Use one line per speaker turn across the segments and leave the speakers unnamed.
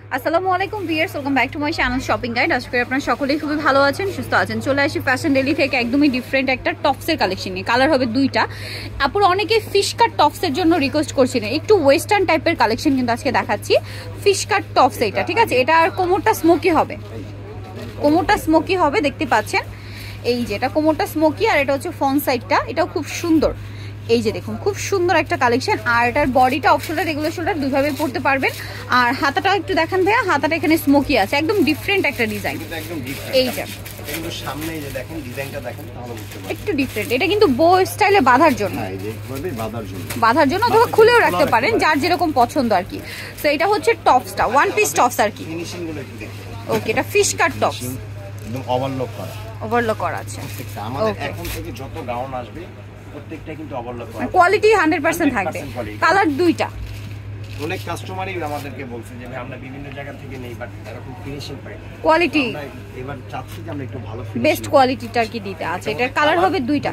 আসসালামু আলাইকুম viewers, welcome back to my channel shopping guide. আজকে আপনারা সকলেই খুবই ভালো আছেন, সুস্থ আছেন। চলে আসি ফ্যাশন ডেলি থেকে একদমই ডিফারেন্ট একটা টপসের কালেকশন নিয়ে। কালার হবে দুইটা। আপুর অনেকে ফিশ কাট টপসের জন্য রিকোয়েস্ট করছিলেন, একটু ওয়েস্টার্ন টাইপের কালেকশন কিন্তু আজকে দেখাচ্ছি। ফিশ কাট টপস এটা, ঠিক আছে। এটা আর কোমরটা স্মোকি হবে, কোমরটা স্মোকি হবে, দেখতে পাচ্ছেন। এই যে এটা কোমরটা স্মোকি, আর এটা হচ্ছে ফ্রন্ট সাইডটা, এটাও খুব সুন্দর। এই যে দেখুন, খুব সুন্দর একটা কালেকশন। আর এটার বডিটা অফ শোল্ডার, রেগুলার শোল্ডার দুইভাবে পড়তে পারবেন। আর হাতাটাও একটু দেখান ভাইয়া, হাতাটা এখানে স্মোকি আছে, একদম ডিফারেন্ট একটা ডিজাইন। এইটা
কিন্তু সামনে এই যে দেখেন ডিজাইনটা দেখেন তাহলে বুঝতে পারবেন
একটু ডিফারেন্ট। এটা কিন্তু বো স্টাইলে বাঁধার জন্য,
হ্যাঁ এই যে এইভাবে
বাঁধার জন্য অথবা খুলেও রাখতে পারেন, যার যেরকম পছন্দ আর কি। তো এটা হচ্ছে টপসটা, ওয়ান পিস টপস আর কি।
ফিনিশিং গুলো একটু দেখুন।
ওকে, এটা ফিশ কাট টপস,
একদম ওভারলক করা,
ওভারলক করা আছে।
আমাদের এখন থেকে যত গাউন আসবে প্রত্যেকটা কিন্তু ওভারলক করা,
কোয়ালিটি 100% থাকবে। কালার দুইটা।
অনেক কাস্টমারই আমাদেরকে বলছে যে আমরা বিভিন্ন জায়গা থেকে নেই, বাট এরকম ফিনিশিং পাই না।
কোয়ালিটি
এবার চাচ্ছি যে আমরা একটু ভালো
বেস্ট কোয়ালিটিটা কি দিতে আছে। এটার কালার হবে দুইটা,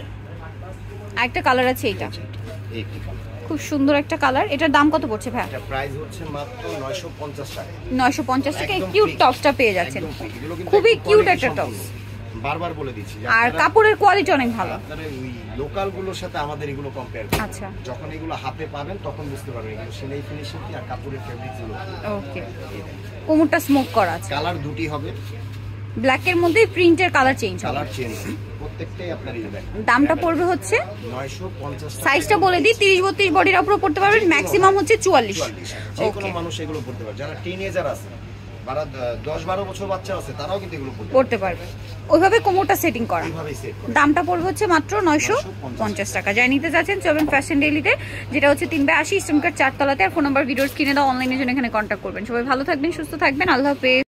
একটা কালার আছে এইটা, খুব সুন্দর একটা কালার। এটার দাম কত পড়ছে ভাই?
এটা প্রাইস হচ্ছে মাত্র 950 টাকা।
950 টাকা এই কিউট টপসটা পেয়ে যাচ্ছেন। খুবই কিউট একটা টপস,
বারবার বলে দিচ্ছি।
আর কাপড়ের কোয়ালিটি অনেক ভালো।
আপনারা ওই লোকাল গুলোর সাথে আমাদের এগুলো কম্পেয়ার করুন।
আচ্ছা,
যখন এগুলো হাতে পাবেন তখন বুঝতে পারবেন এগুলো সেলাই ফিনিশিং কি আর কাপড়ের ফেব্রিক গুলো।
ওকে, কোমরটা স্মোক করা আছে।
কালার দুটি হবে,
ব্ল্যাক এর মধ্যে প্রিন্টের কালার চেঞ্জ হবে।
কালার চেঞ্জ প্রত্যেকটাই আপনার এই দেখেন।
দামটা পড়বে হচ্ছে
950 টাকা।
সাইজটা বলে দিই, 30-32 বডির উপরে পড়তে পারবেন, ম্যাক্সিমাম হচ্ছে 44।
যে কোনো মানুষ এগুলো পড়তে পারে, যারা টিনেজার আছে, যারা 10-12 বছর বাচ্চা আছে, তারাও কিন্তু এগুলো
পড়তে পারবে। ওইভাবে কোমরটা সেটিং করা।
এইভাবে সেট করা।
দামটা পড়বে হচ্ছে মাত্র 950 টাকা। যাই নিতে যাচ্ছেন চলবেন ফ্যাশন ডেইলিতে, যেটা হচ্ছে 3/80 ইস্টার্ন কাট 4 তলাতে। আর ফোন নাম্বার ভিডিওর স্ক্রিনে দাও, অনলাইনের জন্য এখানে কন্ট্যাক্ট করবেন। সবাই ভালো থাকবেন, সুস্থ থাকবেন, আল্লাহ হাফেজ।